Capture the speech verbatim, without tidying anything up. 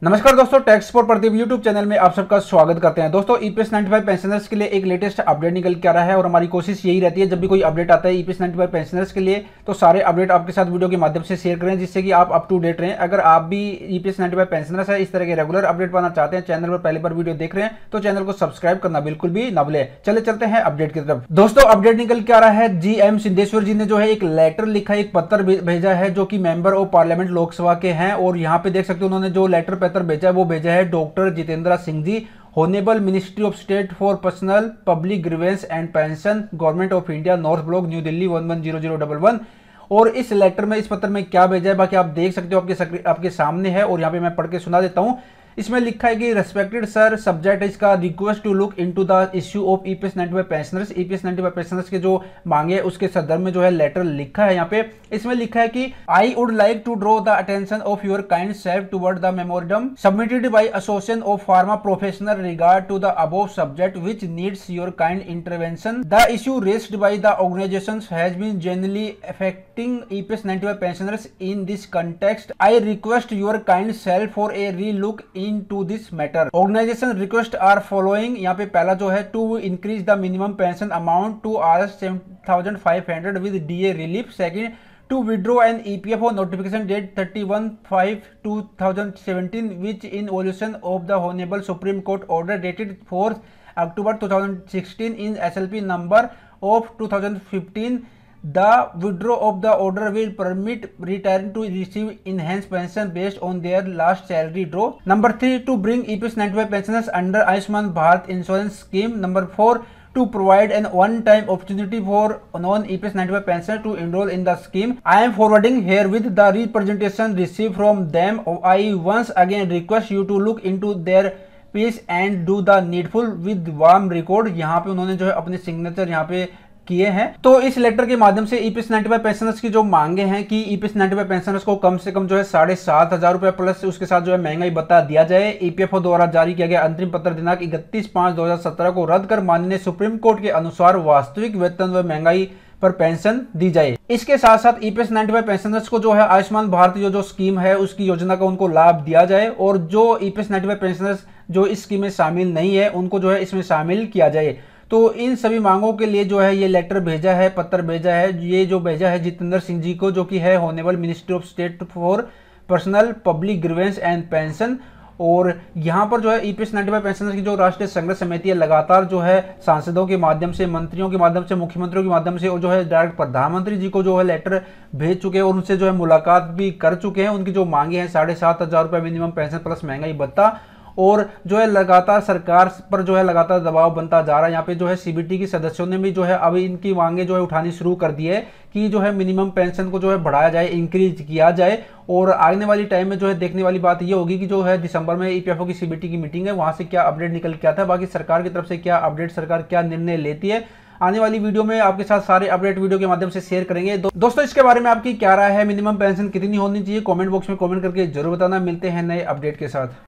नमस्कार दोस्तों, tax for Pradeep YouTube channel में आप सबका स्वागत करते हैं। दोस्तों ईपीएस नाइन्टी फाइव पेंशनर्स के लिए एक लेटेस्ट अपडेट निकल के आ रहा है और हमारी कोशिश यही रहती है जब भी कोई अपडेट आता है ईपीएस नाइन्टी फाइव पेंशनर्स के लिए तो सारे अपडेट आपके साथ वीडियो के माध्यम से शेयर करें जिससे कि आप अप टू डेट रहें। अगर आप भी ईपीएस नाइन्टी फाइव पेंशनर्स है, इस तरह के रेगुलर अपडेट पाना चाहते हैं, चैनल पर पहले बार वीडियो देख रहे हैं तो चैनल को सब्सक्राइब करना बिल्कुल भी न भूलें। चले चलते हैं अपडेट की तरफ। दोस्तों अपडेट निकल के आ रहा है, जी एम सिद्धेश्वर जी ने जो है एक लेटर लिखा, एक पत्र भेजा है जो कि मेंबर ऑफ पार्लियामेंट लोकसभा के हैं और यहाँ पे देख सकते हो उन्होंने जो लेटर पत्र भेजा है वो भेजा है doctor Jitendra Singh ji, honourable ministry of state for personnel public grievance and pension, government of India, north block, new Delhi one one zero zero one one. और इस लेटर में, इस पत्र में क्या भेजा है बाकी आप देख सकते हो, आपके आपके सामने है और यहाँ पे मैं पढ़ के सुना देता हूँ। इसमें लिखा है कि रेस्पेक्टेड सर, सब्जेक्ट इसका request to look into the issue of EPS ninety five pensioners. EPS ninety five pensioners के जो मांगे उसके संदर्भ में जो है लेटर लिखा है। यहाँ पे इसमें लिखा है कि I would like to draw the attention of your kind self toward the memorandum submitted by association of pharma professional regard to the above subject which needs your kind intervention. The issue raised by the organisations has been generally affecting EPS ninety five pensioners in this context. I request your kind self for a relook into this matter. Organization request are following। यहाँ पे पहला जो है to increase the minimum pension amount to R seven thousand five hundred with DA relief. Second, to withdraw an E P F O notification date thirty-one five twenty seventeen which in violation of the Honorable Supreme Court order dated fourth October twenty sixteen in S L P number of two thousand fifteen. The withdrawal of the order will permit retiree to receive enhanced pension based on their last salary draw. Number three, to bring EPS ninety five pensioners under Ayushman Bharat insurance scheme. Number four, to provide an one-time opportunity for non EPS ninety five pensioners to enroll in the scheme. I am forwarding herewith the representation received from them. I once again request you to look into their piece and do the needful with warm record। यहाँ पे उन्होंने जो है अपने signature यहाँ पे किए हैं। तो इस लेटर के माध्यम से ईपीएस नाइन्टी फाइव पेंशनर्स की जो मांगे हैं कि ईपीएस नाइन्टी फाइव पेंशनर्स को कम से कम जो है साढ़े सात हजार रुपए प्लस उसके साथ जो है महंगाई भत्ता दिया जाए। ईपीएफओ द्वारा जारी किया गया अंतरिम पत्र दिनांक इकतीस पाँच दो हजार सत्रह को रद्द कर माननीय सुप्रीम कोर्ट के अनुसार वास्तविक वेतन व महंगाई पर पेंशन दी जाए। इसके साथ साथ ईपीएस नाइन्टी फाइव पेंशनर्स को जो है आयुष्मान भारत जो जो स्कीम है उसकी योजना का उनको लाभ दिया जाए और जो ईपीएस नाइन्टी फाइव पेंशनर्स जो इस स्कीम में शामिल नहीं है उनको जो है इसमें शामिल किया जाए। तो इन सभी मांगों के लिए जो है ये लेटर भेजा है, पत्र भेजा है, ये जो भेजा है जितेंद्र सिंह जी को जो कि है honourable ministry of state for personnel public grievance and pension. और यहाँ पर जो है ईपीएस नाइन्टी फाइव पेंशनर्स की जो राष्ट्रीय संघर्ष समिति है लगातार जो है सांसदों के माध्यम से, मंत्रियों के माध्यम से, मुख्यमंत्रियों के माध्यम से और जो है डायरेक्ट प्रधानमंत्री जी को जो है लेटर भेज चुके हैं और उनसे जो है मुलाकात भी कर चुके हैं। उनकी जो मांगे हैं साढ़े सात हजार रुपये मिनिमम पेंशन प्लस महंगाई भत्ता और जो है लगातार सरकार पर जो है लगातार दबाव बनता जा रहा है। यहाँ पे जो है सीबीटी के सदस्यों ने भी जो है अभी इनकी मांगे जो है उठानी शुरू कर दी है कि जो है मिनिमम पेंशन को जो है बढ़ाया जाए, इंक्रीज किया जाए। और आने वाली टाइम में जो है देखने वाली बात ये होगी कि जो है दिसंबर में ईपीएफओ की सीबीटी की मीटिंग है, वहां से क्या अपडेट निकल के आता है, बाकी सरकार की तरफ से क्या अपडेट, सरकार क्या निर्णय लेती है, आने वाली वीडियो में आपके साथ सारे अपडेट वीडियो के माध्यम से शेयर करेंगे। दो, दोस्तों इसके बारे में आपकी क्या राय है, मिनिमम पेंशन कितनी होनी चाहिए, कमेंट बॉक्स में कमेंट करके जरूर बताना। मिलते हैं नए अपडेट के साथ।